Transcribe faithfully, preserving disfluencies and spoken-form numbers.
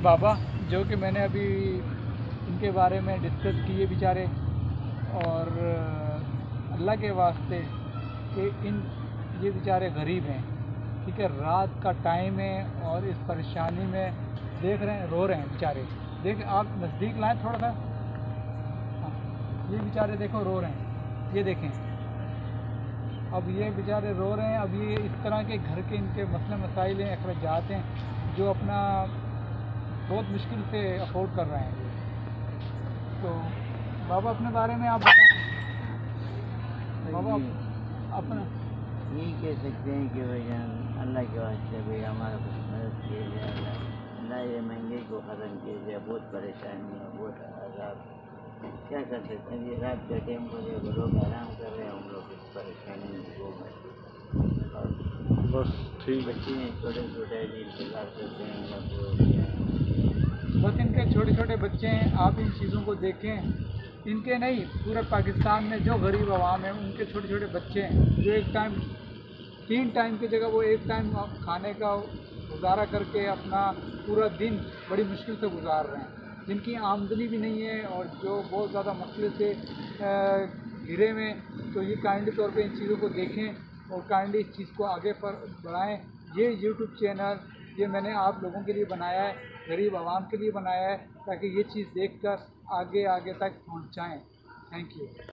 बाबा जो कि मैंने अभी इनके बारे में डिस्कस किए बेचारे, और अल्लाह के वास्ते कि इन ये बेचारे गरीब हैं, ठीक है, रात का टाइम है और इस परेशानी में देख रहे हैं, रो रहे हैं बेचारे। देख आप नज़दीक लाएं थोड़ा सा। हाँ, ये बेचारे देखो रो रहे हैं, ये देखें। अब ये बेचारे रो रहे हैं। अब ये इस तरह के घर के इनके मसले मसाइल हैं, अखराजात हैं, जो अपना बहुत मुश्किल से अफोर्ड कर रहे हैं। तो बाबा अपने बारे में आप बताएं। बाबा अपना यही कह सकते हैं कि भाई अल्लाह के वास्ते भाई हमारा कुछ मदद किया जाए, अल्लाह ये महंगाई को ख़त्म किया जाए। बहुत परेशानी है, बहुत आज़ाद, क्या कर सकते हैं। ये रात के टाइम को जो लोग आराम कर रहे हैं, हम लोग इस परेशानी में हो गए। और बस ठीक बच्चे हैं छोटे छोटे इंतज़ार करते हैं अल्लाह को। बस इनके छोटे छोटे बच्चे हैं। आप इन चीज़ों को देखें, इनके नहीं, पूरे पाकिस्तान में जो गरीब आवाम है उनके छोटे छोटे बच्चे हैं, जो एक टाइम तीन टाइम की जगह वो एक टाइम खाने का गुजारा करके अपना पूरा दिन बड़ी मुश्किल से गुजार रहे हैं, जिनकी आमदनी भी नहीं है और जो बहुत ज़्यादा मसले से घिरे में। तो ये काइंडली तौर पे इन चीज़ों को देखें और काइंडली इस चीज़ को आगे पर बढ़ाएं। ये यूट्यूब चैनल ये मैंने आप लोगों के लिए बनाया है, गरीब आवाम के लिए बनाया है, ताकि ये चीज़ देखकर आगे आगे तक पहुंचाएं। Thank you.